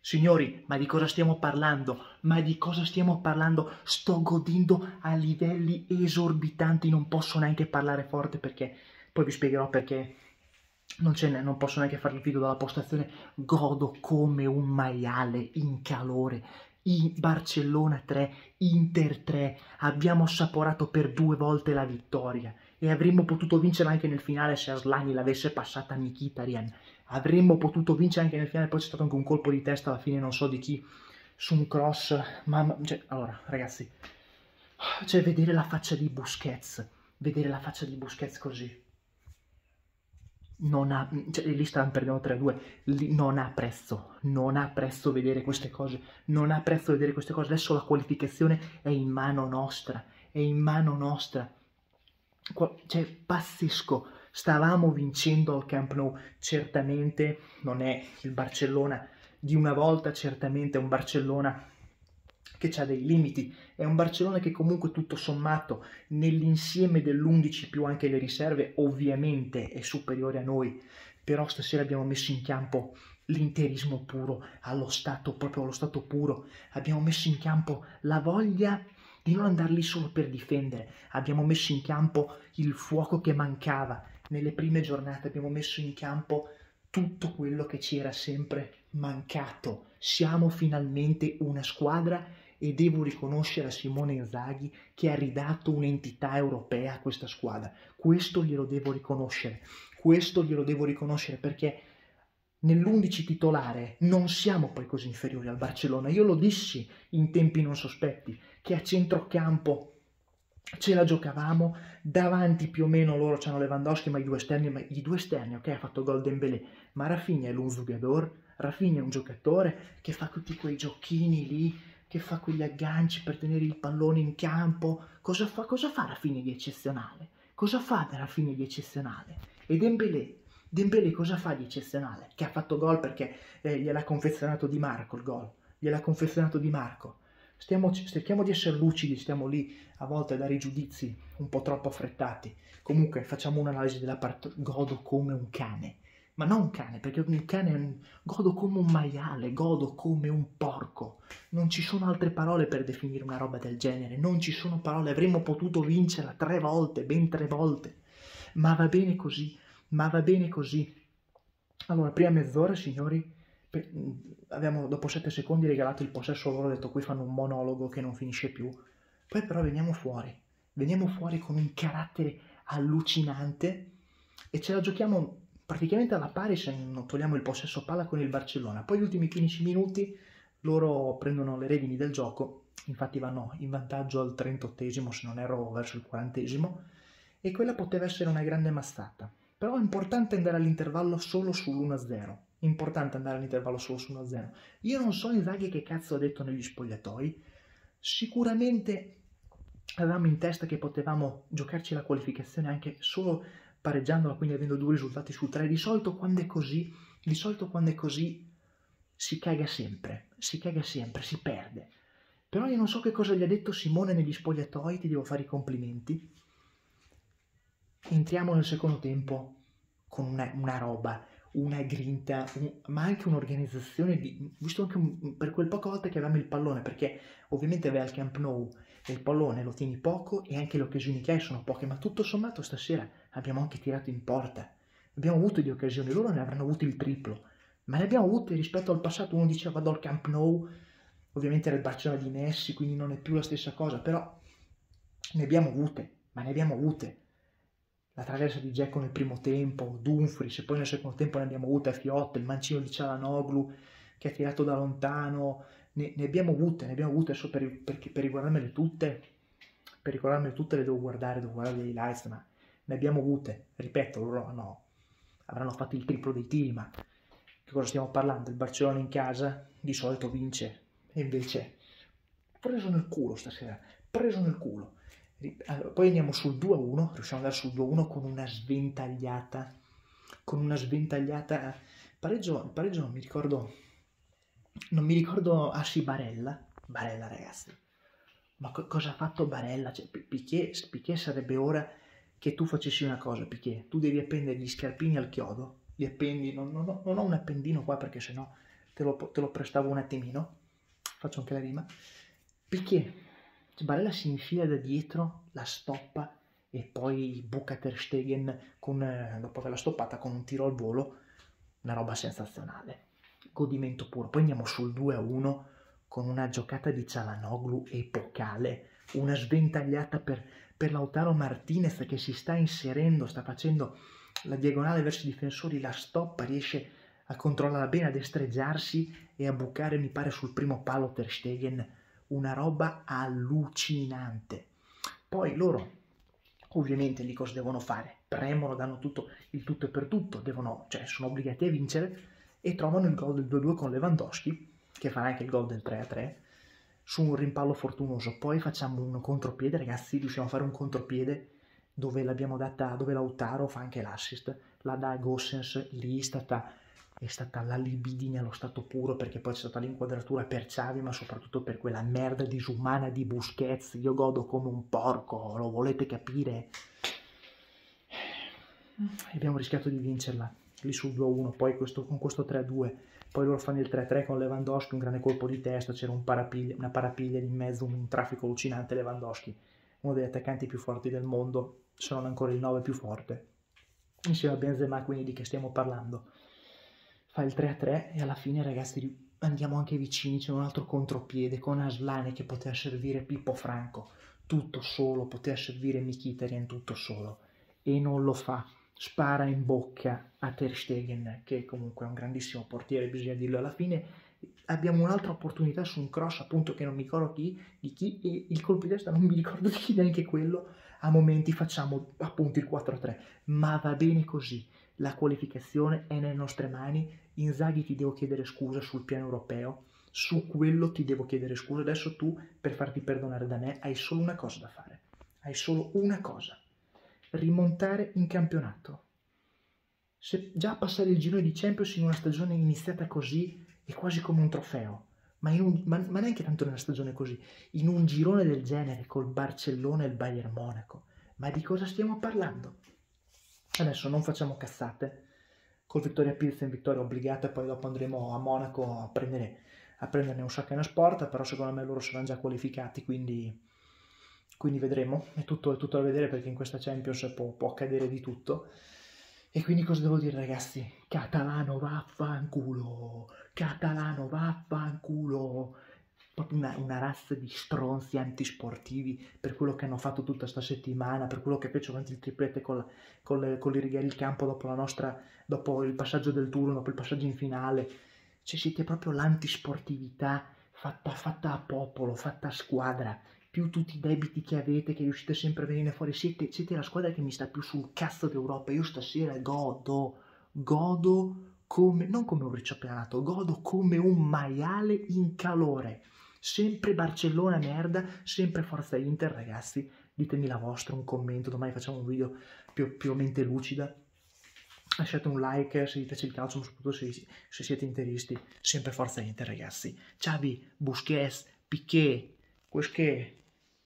Signori, ma di cosa stiamo parlando? Ma di cosa stiamo parlando? Sto godendo a livelli esorbitanti, non posso neanche parlare forte perché poi vi spiegherò perché non posso neanche fare il video dalla postazione. Godo come un maiale in calore. In Barcellona 3, Inter 3, abbiamo assaporato per 2 volte la vittoria e avremmo potuto vincere anche nel finale se Aslani l'avesse passata a Mkhitaryan. Avremmo potuto vincere anche nel finale, poi c'è stato anche un colpo di testa alla fine, non so di chi, su un cross. Cioè, allora, ragazzi, cioè vedere la faccia di Busquets, vedere la faccia di Busquets così, non ha, cioè, lì stavano perdendo 3-2, non ha prezzo, non ha prezzo vedere queste cose, non ha prezzo vedere queste cose. Adesso la qualificazione è in mano nostra, è in mano nostra. Cioè, pazzesco, stavamo vincendo al Camp Nou, certamente non è il Barcellona di una volta, certamente è un Barcellona che ha dei limiti, è un Barcellona che comunque tutto sommato nell'insieme dell'11 più anche le riserve ovviamente è superiore a noi, però stasera abbiamo messo in campo l'interismo puro, proprio allo stato puro, abbiamo messo in campo la voglia di non andare lì solo per difendere, abbiamo messo in campo il fuoco che mancava nelle prime giornate, abbiamo messo in campo tutto quello che ci era sempre mancato. Siamo finalmente una squadra e devo riconoscere a Simone Inzaghi che ha ridato un'entità europea a questa squadra. Questo glielo devo riconoscere, perché nell'11 titolare non siamo poi così inferiori al Barcellona. Io lo dissi in tempi non sospetti, che a centrocampo ce la giocavamo, davanti più o meno loro c'hanno Lewandowski, ma i due esterni, ok, ha fatto gol Dembélé, ma Rafinha è un jugador, Rafinha è un giocatore che fa tutti quei giochini lì, che fa quegli agganci per tenere il pallone in campo. Cosa fa Rafinha di eccezionale? Cosa fa Rafinha di eccezionale? E Dembélé cosa fa di eccezionale? Che ha fatto gol perché gliel'ha confezionato Di Marco il gol, gliel'ha confezionato Di Marco. Cerchiamo di essere lucidi, stiamo lì a volte a dare i giudizi un po' troppo affrettati. Comunque facciamo un'analisi della partita, godo come un cane, ma non un cane, perché un cane godo come un maiale, godo come un porco. Non ci sono altre parole per definire una roba del genere, non ci sono parole, avremmo potuto vincerla 3 volte, ben 3 volte, ma va bene così, ma va bene così. Allora, prima mezz'ora, signori, abbiamo dopo 7 secondi regalato il possesso loro, ho detto qui fanno un monologo che non finisce più. Poi però veniamo fuori con un carattere allucinante e ce la giochiamo praticamente alla pari se non togliamo il possesso palla con il Barcellona. Poi gli ultimi 15 minuti loro prendono le redini del gioco, infatti vanno in vantaggio al 38esimo, se non erro verso il 40esimo, e quella poteva essere una grande mazzata. Però è importante andare all'intervallo solo sull'1-0. Importante andare all'intervallo solo sull'1-0. Io non so Inzaghi che cazzo ha detto negli spogliatoi. Sicuramente avevamo in testa che potevamo giocarci la qualificazione anche solo pareggiandola, quindi avendo 2 risultati su 3. Di solito quando è così si caga sempre, si perde. Però io non so che cosa gli ha detto Simone negli spogliatoi, ti devo fare i complimenti. Entriamo nel secondo tempo con una roba, una grinta, ma anche un'organizzazione, visto anche per quel poche volte che avevamo il pallone, perché ovviamente vai al Camp Nou e il pallone lo tieni poco e anche le occasioni che hai sono poche, ma tutto sommato stasera abbiamo anche tirato in porta, abbiamo avuto di occasioni, loro ne avranno avuto il triplo, ma ne abbiamo avute rispetto al passato. Uno diceva vado al Camp Nou, ovviamente era il Barcellona di Messi, quindi non è più la stessa cosa, però ne abbiamo avute, ma ne abbiamo avute. La traversa di Dzeko nel primo tempo, Dumfries, e poi nel secondo tempo ne abbiamo avute a fiotte, il mancino di Çalhanoğlu che ha tirato da lontano, ne abbiamo avute, adesso per ricordarmele tutte, le devo guardare gli highlights, ma ne abbiamo avute, ripeto, loro avranno fatto il triplo dei tiri, ma che cosa stiamo parlando? Il Barcellona in casa di solito vince, e invece preso nel culo stasera, preso nel culo. Allora, poi andiamo sul 2-1, riusciamo ad andare sul 2-1 con una sventagliata, pareggio non mi ricordo, sì, Barella ragazzi, ma cosa ha fatto Barella? Cioè, Piqué sarebbe ora che tu facessi una cosa, Piqué, tu devi appendere gli scarpini al chiodo, li appendi, non ho un appendino qua perché sennò te lo prestavo un attimino, faccio anche la rima. Piqué, Barella si infila da dietro, la stoppa e poi buca Ter Stegen dopo averla stoppata con un tiro al volo, una roba sensazionale, godimento puro. Poi andiamo sul 2-1 con una giocata di Çalhanoğlu epocale, una sventagliata per Lautaro Martinez che si sta inserendo, sta facendo la diagonale verso i difensori, la stoppa, riesce a controllarla bene, a destreggiarsi e a bucare, mi pare, sul primo palo Ter Stegen, una roba allucinante. Poi loro, ovviamente, lì cosa devono fare? Premono, danno il tutto e per tutto, cioè sono obbligati a vincere e trovano il gol del 2-2 con Lewandowski, che farà anche il gol del 3-3, su un rimpallo fortunoso. Poi facciamo un contropiede, ragazzi, riusciamo a fare un contropiede dove l'abbiamo data, dove Lautaro fa anche l'assist, la dà a Gosens, lì è stata la libidine allo stato puro, perché poi c'è stata l'inquadratura per Xavi, ma soprattutto per quella merda disumana di Busquets. Io godo come un porco, lo volete capire? E abbiamo rischiato di vincerla lì sul 2-1, poi con questo 3-2, poi loro fanno il 3-3 con Lewandowski, un grande colpo di testa, c'era una parapiglia in mezzo, un traffico allucinante. Lewandowski, uno degli attaccanti più forti del mondo, se non ancora il 9 più forte, insieme a Benzema, quindi di che stiamo parlando. Fa il 3-3 e alla fine, ragazzi, andiamo anche vicini, c'è un altro contropiede con Aslani che poteva servire Pippo Franco, tutto solo, poteva servire Mkhitaryan tutto solo, e non lo fa. Spara in bocca a Ter Stegen, che comunque è un grandissimo portiere, bisogna dirlo. Alla fine abbiamo un'altra opportunità su un cross, appunto, che non mi ricordo di chi, e il colpo di testa non mi ricordo di chi, neanche quello. A momenti facciamo appunto il 4-3, ma va bene così. La qualificazione è nelle nostre mani. Inzaghi, ti devo chiedere scusa sul piano europeo, su quello ti devo chiedere scusa. Adesso tu, per farti perdonare da me, hai solo una cosa da fare, hai solo una cosa: rimontare in campionato. Se già passare il girone di Champions in una stagione iniziata così è quasi come un trofeo, ma neanche tanto in una stagione così, in un girone del genere col Barcellona e il Bayern Monaco, ma di cosa stiamo parlando? Adesso non facciamo cazzate, col Vittoria Pilsen vittoria obbligata, poi dopo andremo a Monaco a prenderne un sacco e una sporta, però secondo me loro saranno già qualificati, quindi vedremo, è tutto da vedere, perché in questa Champions può accadere di tutto. E quindi cosa devo dire, ragazzi? Catalano vaffanculo, Catalano vaffanculo. Proprio una razza di stronzi antisportivi per quello che hanno fatto tutta sta settimana, per quello che fecero avanti il triplete con l'irrigare il campo dopo il passaggio del turno, dopo il passaggio in finale. Cioè siete proprio l'antisportività fatta a popolo, fatta a squadra, più tutti i debiti che avete, che riuscite sempre a venire fuori. Siete la squadra che mi sta più sul cazzo d'Europa. Io stasera godo come, non come un riccioppianato, godo come un maiale in calore. Sempre Barcellona merda, sempre forza Inter, ragazzi. Ditemi la vostra, un commento, domani facciamo un video più o meno lucida. Lasciate un like se vi piace il calcio, ma soprattutto se siete interisti. Sempre forza Inter, ragazzi. Xavi, Busquets, Piqué,